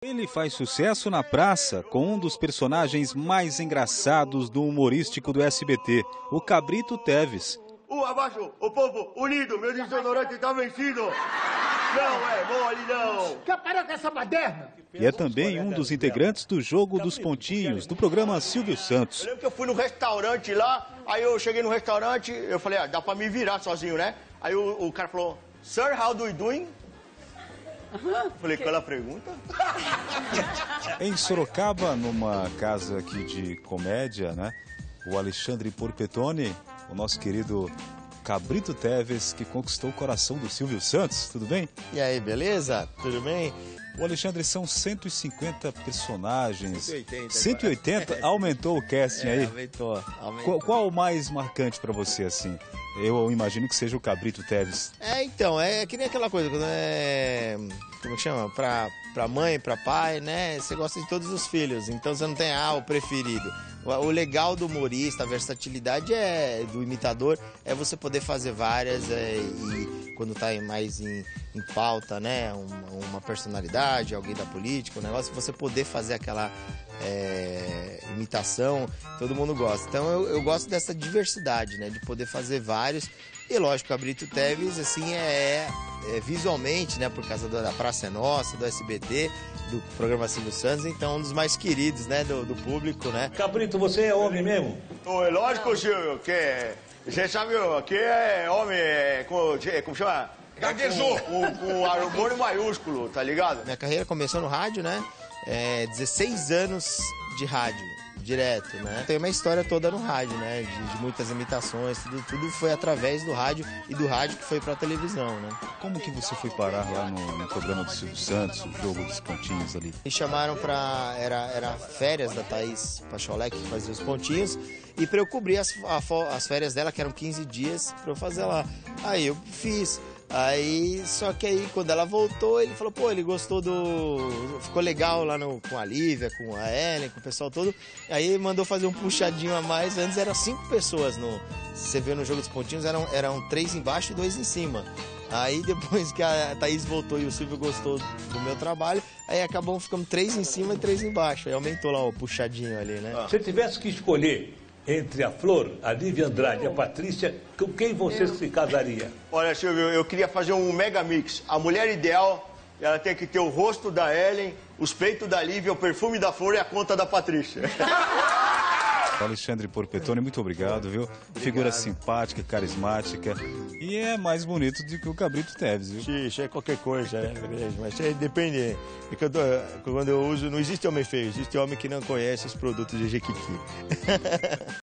Ele faz sucesso na praça com um dos personagens mais engraçados do humorístico do SBT, o Cabrito Teves. Abaixo, o povo unido, meu desodorante está vencido. Não é mole, não. Para com essa baderna. E é também um dos integrantes do Jogo dos Pontinhos, do programa Silvio Santos. Eu lembro que eu fui no restaurante lá, aí eu cheguei no restaurante, eu falei, dá pra me virar sozinho, né? Aí o cara falou, Sir, how do you doing? Falei, qual é a pergunta? Em Sorocaba, numa casa aqui de comédia, né? O Alexandre Porpetone, o nosso querido Cabrito Teves, que conquistou o coração do Silvio Santos. Tudo bem? E aí, beleza? Tudo bem? O Alexandre, são 150 personagens. 180. 180? Aumentou o casting aí? Aumentou. Qual o mais marcante pra você, assim? Eu imagino que seja o Cabrito Teves. Então, é que nem aquela coisa, quando como chama? Pra mãe, pra pai, né? Você gosta de todos os filhos, então você não tem, o preferido. O legal do humorista, a versatilidade do imitador, é você poder fazer várias e quando tá mais em pauta, né? Uma personalidade, alguém da política, um negócio, você poder fazer aquela imitação, todo mundo gosta. Então eu gosto dessa diversidade, né? De poder fazer vários. E lógico, Cabrito Teves, assim, visualmente, né? Por causa da Praça é Nossa, do SBT, do programa Silvio Santos, então um dos mais queridos, né? Do público, né? Cabrito, você é homem mesmo? É lógico, Silvio, que você sabe que é homem, como chama? Gaguejou! Com amor maiúsculo, tá ligado? Minha carreira começou no rádio, né? 16 anos de rádio, direto, né? Tem uma história toda no rádio, né? De muitas imitações, tudo foi através do rádio e do rádio que foi pra televisão, né? Como que você foi parar lá no programa do Silvio Santos, o Jogo dos Pontinhos ali? Me chamaram era férias da Thaís Pacholé, que fazia os pontinhos, e pra eu cobrir as férias dela, que eram 15 dias, pra eu fazer lá. Aí eu fiz. Só que aí, quando ela voltou, ele falou, pô, ele gostou ficou legal lá com a Lívia, com a Ellen, com o pessoal todo. Aí mandou fazer um puxadinho a mais. Antes eram 5 pessoas você vê no Jogo dos Pontinhos, eram 3 embaixo e 2 em cima. Aí depois que a Thaís voltou e o Silvio gostou do meu trabalho, aí acabou ficando 3 em cima e 3 embaixo. Aí aumentou lá o puxadinho ali, né? Se tivesse que escolher entre a Flor, a Lívia Andrade e a Patrícia, com quem você se casaria? Olha, Silvio, eu queria fazer um mega mix. A mulher ideal, ela tem que ter o rosto da Ellen, os peitos da Lívia, o perfume da Flor e a conta da Patrícia. Alexandre Porpetone, muito obrigado, viu? Figura simpática, carismática e é mais bonito do que o Cabrito Teves, viu? Xixi, é qualquer coisa, né? Mas depende. Quando eu uso, não existe homem feio, existe homem que não conhece os produtos de Jequiti.